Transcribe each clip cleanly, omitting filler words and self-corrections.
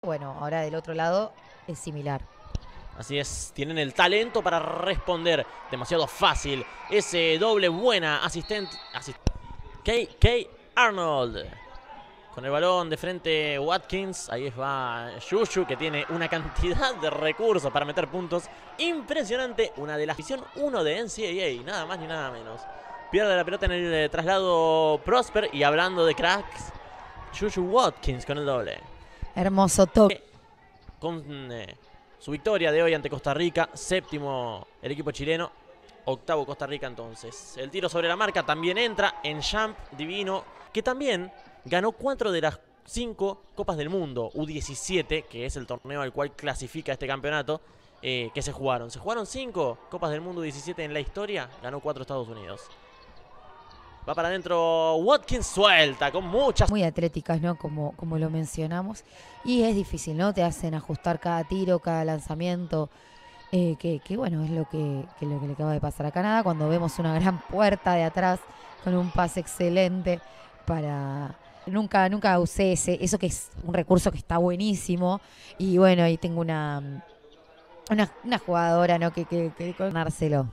Bueno, ahora del otro lado es similar. Así es, tienen el talento para responder. Demasiado fácil. Ese doble buena asistente. K. Arnold. Con el balón de frente Watkins. Ahí va Juju, que tiene una cantidad de recursos para meter puntos. Impresionante. Una de la división 1 de NCAA. Nada más ni nada menos. Pierde la pelota en el traslado Prosper. Y hablando de cracks, Juju Watkins con el doble. Hermoso toque. Con su victoria de hoy ante Costa Rica. Séptimo el equipo chileno. Octavo Costa Rica entonces. El tiro sobre la marca también entra en Champ Divino, que también ganó 4 de las 5 Copas del Mundo U17, que es el torneo al cual clasifica este campeonato, que se jugaron. Se jugaron 5 Copas del Mundo U17 en la historia, ganó 4 Estados Unidos. Va para adentro Watkins, suelta con muchas... Muy atléticas, ¿no? Como lo mencionamos. Y es difícil, ¿no? Te hacen ajustar cada tiro, cada lanzamiento. Que bueno, es lo que le acaba de pasar a Canadá cuando vemos una gran puerta de atrás con un pase excelente para... Nunca usé eso que es un recurso que está buenísimo. Y bueno, ahí tengo una jugadora, ¿no? que ganárselo.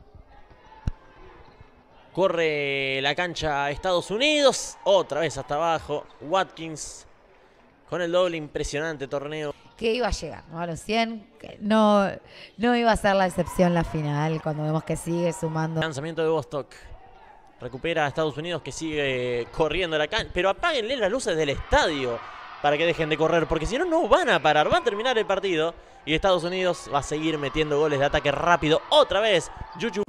Corre la cancha Estados Unidos. Otra vez hasta abajo. Watkins con el doble, impresionante torneo. Que iba a llegar, ¿no? A los 100. Que no iba a ser la excepción la final, cuando vemos que sigue sumando. Lanzamiento de Bostock. Recupera a Estados Unidos, que sigue corriendo la cancha. Pero apáguenle las luces del estadio para que dejen de correr, porque si no, no van a parar. Va a terminar el partido y Estados Unidos va a seguir metiendo goles de ataque rápido. Otra vez Juju